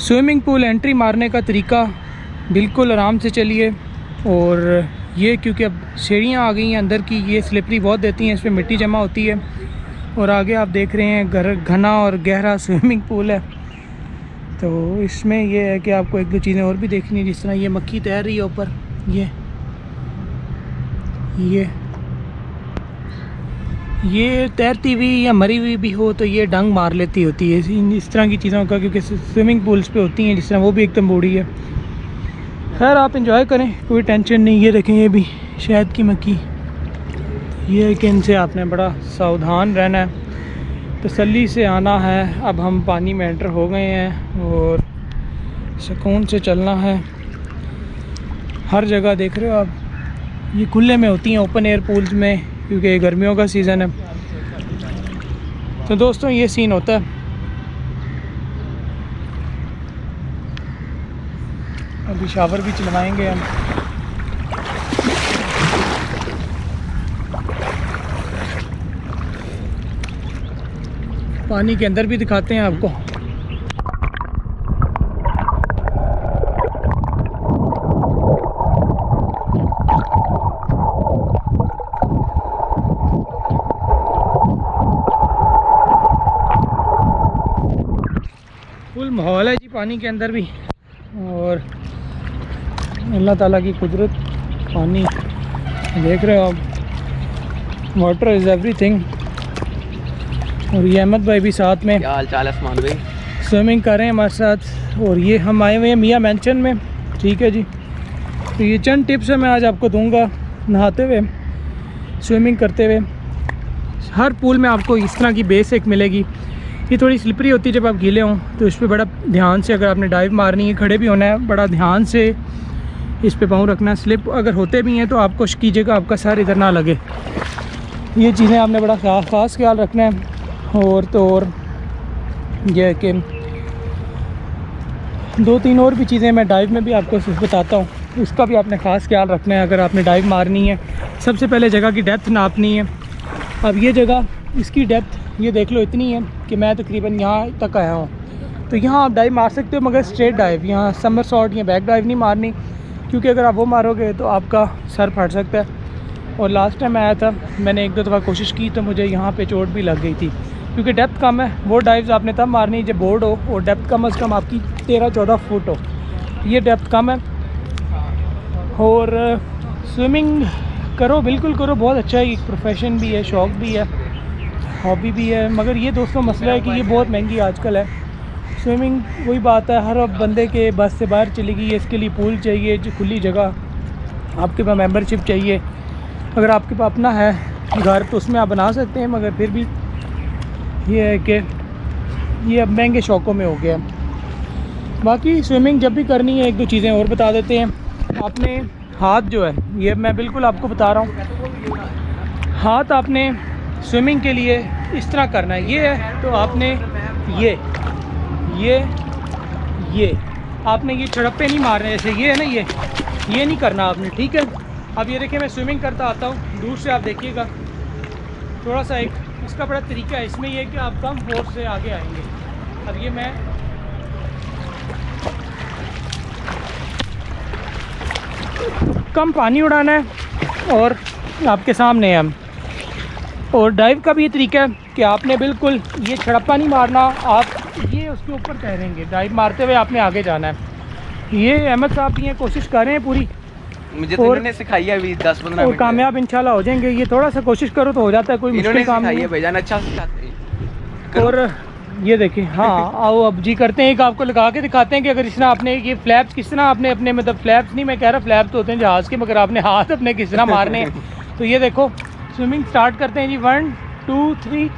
Swimming pool entry मारने का तरीका, बिल्कुल आराम से चलिए। और ये क्योंकि अब सीढ़ियाँ आ गई हैं अंदर की, ये स्लिपरी बहुत देती हैं, इस पर मिट्टी जमा होती है। और आगे आप देख रहे हैं घना और गहरा स्विमिंग पूल है। तो इसमें ये है कि आपको एक दो चीज़ें और भी देखनी है, जिस तरह ये मक्खी तैर रही है ऊपर, ये तैरती हुई या मरी हुई भी हो तो ये डंग मार लेती होती है इस तरह की चीज़ों का, क्योंकि स्विमिंग पूल्स पे होती हैं, जिस तरह वो भी एकदम बूढ़ी है। खैर आप इंजॉय करें, कोई टेंशन नहीं। ये देखें, ये भी शहद की मक्खी। ये है कि इनसे आपने बड़ा सावधान रहना है, तसल्ली से आना है। अब हम पानी में एंटर हो गए हैं और सुकून से चलना है। हर जगह देख रहे हो आप, ये खुले में होती हैं ओपन एयर पूल्स में, क्योंकि गर्मियों का सीज़न है। तो दोस्तों ये सीन होता है। अभी शावर भी चलवाएंगे हम। पानी के अंदर भी दिखाते हैं आपको। फुल माहौल है जी पानी के अंदर भी, और अल्लाह ताला की कुदरत। पानी देख रहे हो आप, वाटर इज़ एवरीथिंग। और ये अहमद भाई भी साथ में, क्या हाल चाल है उस्मान भाई, स्विमिंग कर रहे हैं हमारे साथ। और ये हम आए हुए हैं मियाँ मैंशन में, ठीक है जी। तो ये चंद टिप्स है मैं आज आपको दूंगा नहाते हुए, स्विमिंग करते हुए। हर पूल में आपको इस तरह की बेस एक मिलेगी। ये थोड़ी स्लिपरी होती है जब आप गीले हों, तो इस पर बड़ा ध्यान से, अगर आपने डाइव मारनी है, खड़े भी होना है, बड़ा ध्यान से इस पे पाँव रखना है। स्लिप अगर होते भी हैं तो आप कोशिश कीजिएगा आपका सर इधर ना लगे। ये चीज़ें आपने बड़ा ख़ास ख्याल रखना है। और तो और यह कि दो तीन और भी चीज़ें मैं डाइव में भी आपको सिर्फ बताता हूँ, उसका भी आपने ख़ास ख्याल रखना है अगर आपने डाइव मारनी है। सबसे पहले जगह की डेप्थ नापनी है। अब ये जगह, इसकी डेप्थ ये देख लो इतनी है कि मैं तकरीबन यहाँ तक आया हूँ। तो यहाँ आप डाइव मार सकते हो, मगर स्ट्रेट डाइव, यहाँ समरसॉल्ट या बैक डाइव नहीं मारनी, क्योंकि अगर आप वो मारोगे तो आपका सर फट सकता है। और लास्ट टाइम आया था, मैंने एक दो दफ़ा कोशिश की तो मुझे यहाँ पे चोट भी लग गई थी, क्योंकि डेप्थ कम है। वो डाइव्स आपने तब मारनी जब बोर्ड हो और डेप्थ कम अज़ कम आपकी 13-14 फुट हो। ये डेप्थ कम है। और स्विमिंग करो, बिल्कुल करो, बहुत अच्छा है। एक प्रोफेशन भी है, शौक़ भी है, हॉबी भी है। मगर ये दोस्तों मसला है कि ये बहुत महंगी आजकल है स्विमिंग। वही बात है, हर बंदे के बस से बाहर चली गई है। इसके लिए पूल चाहिए, खुली जगह, आपके पास मेंबरशिप चाहिए। अगर आपके पास अपना है घर तो उसमें आप बना सकते हैं, मगर फिर भी ये है कि ये अब महंगे शौक़ों में हो गया। बाकी स्विमिंग जब भी करनी है, एक दो चीज़ें और बता देते हैं। आपने हाथ जो है, ये मैं बिल्कुल आपको बता रहा हूँ, हाथ आपने स्विमिंग के लिए इस तरह करना है। ये है तो आपने ये आपने ये छड़प्पे नहीं मारने, जैसे ये है ना, ये नहीं करना आपने, ठीक है। अब ये देखिए मैं स्विमिंग करता आता हूँ, दूर से आप देखिएगा थोड़ा सा। एक इसका बड़ा तरीका है, इसमें यह कि आप कम फोर्स से आगे आएंगे। अब ये मैं कम पानी उड़ाना है और आपके सामने है हम। और डाइव का भी ये तरीका है कि आपने बिल्कुल ये छड़प्पा नहीं मारना, आप ये उसके ऊपर तैरेंगे। डाइव मारते हुए आपने आगे जाना है। ये अहमद साहब ये कोशिश कर रहे हैं पूरी, मुझे तो इन्होंने सिखाई है अभी 10-15 और मिनट कामयाब इंशाल्लाह हो जाएंगे। ये थोड़ा सा कोशिश करो तो हो जाता है, कोई मुश्किल काम नहीं है भाईजान, अच्छा सिखाते हैं। और ये देखिए, हाँ आओ अब जी करते हैं, एक आपको लगा के दिखाते हैं कि अगर इस तरह आपने ये फ्लैप्स किस तरह आपने अपने, मतलब फ्लैप्स नहीं मैं कह रहा, फ्लैप्स तो होते हैं जहाज़ के, मगर आपने हाथ अपने किस तरह मारने हैं। तो ये देखो स्विमिंग स्टार्ट करते हैं जी। 1 2 3।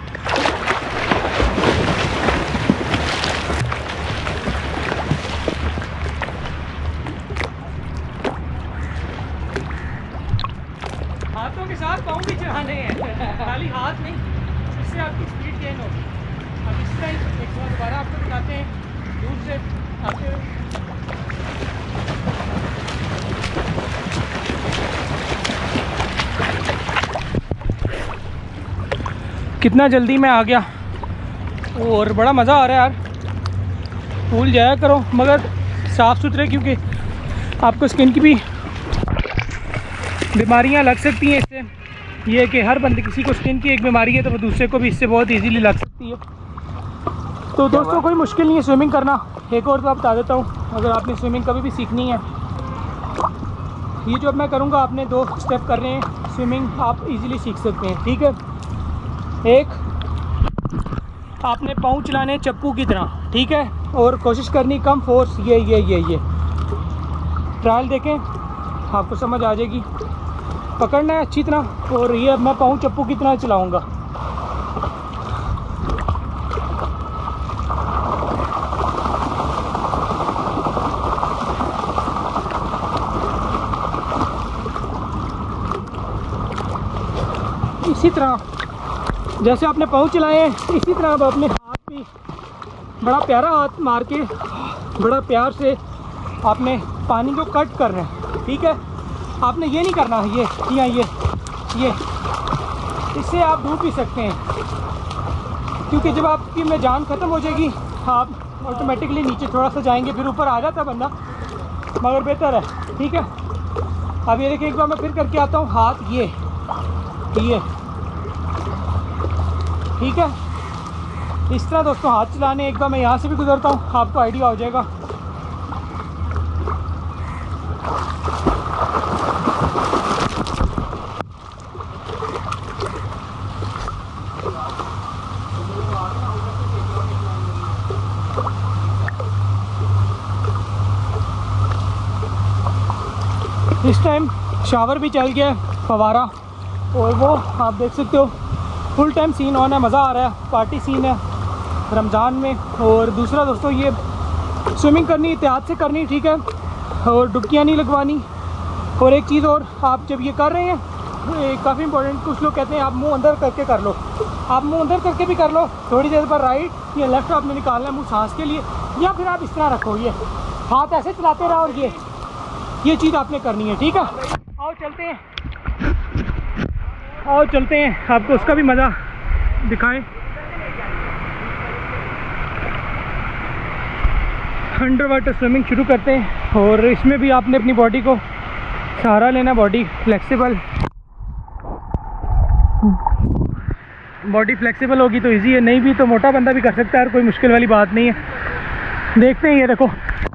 हाथों के साथ पाँव भी चढ़ाने हैं, खाली हाथ नहीं, इससे आपकी स्पीड गेन होगी। अब इस तरह एक बार दोबारा आपको दिखाते हैं दूर से आते हुए। कितना जल्दी मैं आ गया और बड़ा मज़ा आ रहा है यार। पूल जाया करो, मगर साफ़ सुथरे, क्योंकि आपको स्किन की भी बीमारियां लग सकती हैं इससे। ये कि हर बंदे, किसी को स्किन की एक बीमारी है तो वो दूसरे को भी इससे बहुत इजीली लग सकती है। तो दोस्तों कोई मुश्किल नहीं है स्विमिंग करना। एक और तो बता देता हूँ, अगर आपने स्विमिंग कभी भी सीखनी है, ये जो मैं करूँगा, आपने 2 स्टेप कर रहे हैं, स्विमिंग आप इजीली सीख सकते हैं। ठीक है, एक आपने पाँव चलाने चप्पू की तरह, ठीक है, और कोशिश करनी कम फोर्स, ये ट्रायल देखें, आपको समझ आ जाएगी। पकड़ना है अच्छी तरह, और ये अब मैं पाँव चप्पू की तरह चलाऊँगा। इसी तरह जैसे आपने पाँव चलाए हैं, इसी तरह अब अपने हाथ भी बड़ा प्यारा हाथ मार के बड़ा प्यार से आपने पानी को कट करना है। ठीक है, आपने ये नहीं करना, ये इससे आप डूब भी सकते हैं, क्योंकि जब आपकी में जान ख़त्म हो जाएगी आप ऑटोमेटिकली नीचे थोड़ा सा जाएंगे, फिर ऊपर आ जाता है बंदा, मगर बेहतर है। ठीक है, अब ये देखिए, एक बार मैं फिर करके आता हूँ, हाथ ये ठीक है, इस तरह दोस्तों हाथ चलाने। एक बार मैं यहाँ से भी गुजरता हूँ, आपको आइडिया हो जाएगा। इस टाइम शावर भी चल गया, फवारा, और वो आप देख सकते हो फुल टाइम सीन ऑन है, मज़ा आ रहा है, पार्टी सीन है रमज़ान में। और दूसरा दोस्तों, ये स्विमिंग करनी एहतियात से करनी, ठीक है, और डुबकियाँ नहीं लगवानी। और एक चीज़ और, आप जब ये कर रहे हैं, काफ़ी इंपॉर्टेंट, कुछ लोग कहते हैं आप मुंह अंदर करके कर लो, आप मुंह अंदर करके भी कर लो, थोड़ी देर पर राइट या लेफ़्ट आपने निकालना है मुँह सांस के लिए, या फिर आप इस तरह रखो, ये हाथ ऐसे चलाते रहो, और ये चीज़ आपने करनी है। ठीक है, आओ चलते हैं, आपको उसका भी मज़ा दिखाएं। अंडर वाटर स्विमिंग शुरू करते हैं, और इसमें भी आपने अपनी बॉडी को सहारा लेना, बॉडी फ्लेक्सिबल होगी तो इजी है, नहीं भी तो मोटा बंदा भी कर सकता है, और कोई मुश्किल वाली बात नहीं है। देखते हैं, ये देखो,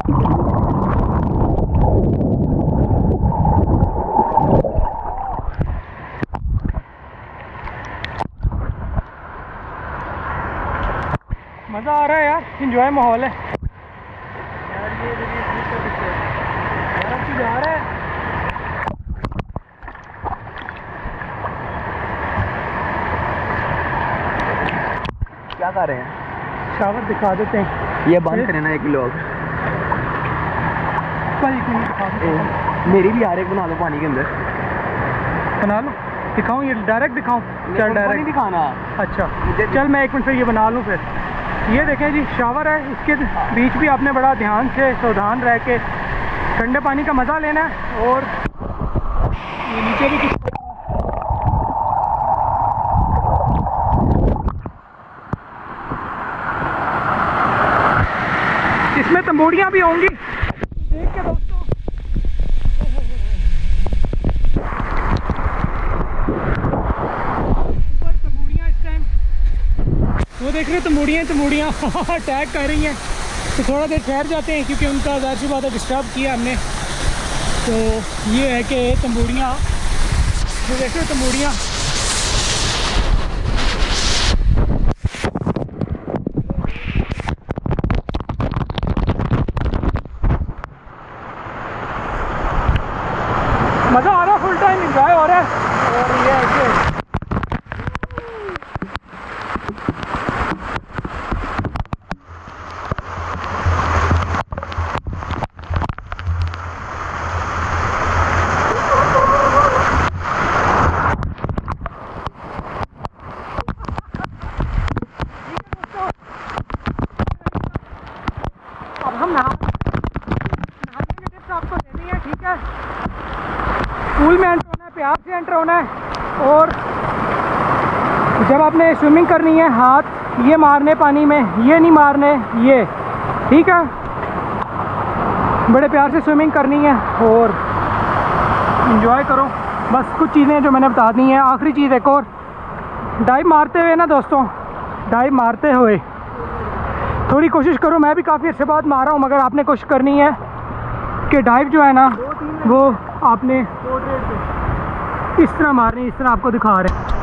मज़ा आ रहा है यार, इंजॉय माहौल है यार। ये जा रहा है, क्या कर रहे हैं? शावर दिखा देते हैं, ये बंद करें ना एक लोग, मेरी भी यार एक बना लो पानी के अंदर, बना लो, दिखाऊं, ये डायरेक्ट दिखाऊं? चल डायरेक्ट दिखाना। अच्छा चल, मैं 1 मिनट फिर ये बना लूँ। फिर ये देखें जी, शावर है, इसके बीच भी आपने बड़ा ध्यान से सावधान रह के ठंडे पानी का मज़ा लेना है। और ये नीचे भी इसमें तंबूड़ियाँ भी होंगी, देख के दोस्तों। वो देख रहे हो तंबूड़ियाँ अटैक कर रही हैं, तो थोड़ा देर ठहर जाते हैं, क्योंकि उनका ज़ाहिर सी बात है डिस्टर्ब किया हमने। तो ये है कि तंबूड़ियाँ, वो देख रहे हो तंबूड़ियाँ, मज़ा आ रहा है, फुल टाइम इंजॉय हो रहा है। और ये ऐसे अब हम नहाने के टिप्स आपको देनी है। ठीक है, पूल में एंटर होना है, प्यार से एंटर होना है, और जब आपने स्विमिंग करनी है, हाथ ये मारने पानी में, ये नहीं मारने, ये ठीक है, बड़े प्यार से स्विमिंग करनी है और एंजॉय करो। बस कुछ चीज़ें जो मैंने बता दी हैं। आखिरी चीज़ एक और, डाइव मारते हुए ना दोस्तों, डाइव मारते हुए थोड़ी कोशिश करो, मैं भी काफ़ी अर्से बाद मारा हूँ, मगर आपने कोशिश करनी है कि डाइव जो है ना वो आपने इस तरह मारनी, इस तरह आपको दिखा रहे हैं।